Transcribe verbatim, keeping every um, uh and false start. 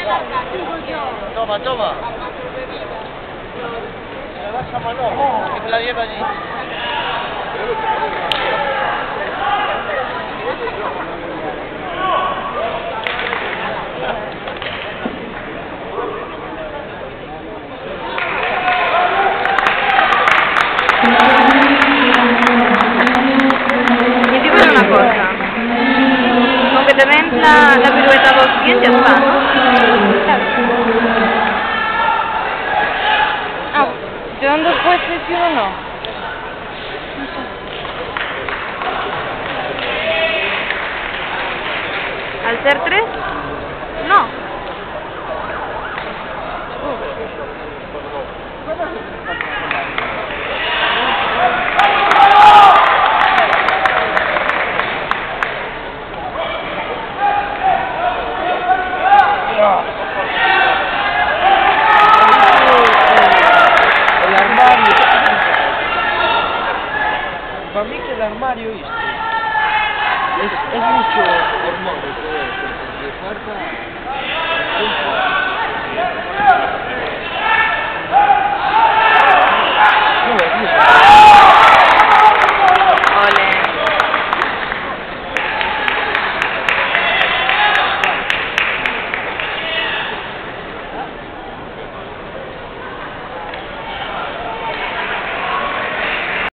Toma, toma. Se la das a Manolo, que me la lleva allí. Y digo una cosa, con que te den la, la pirueta dos pies ya está, ¿no? Ah, ¿te dan dos puestos y uno no? ¿Al ser tres? No. El armario. Para mí que el armario este es, es mucho hormón, porque falta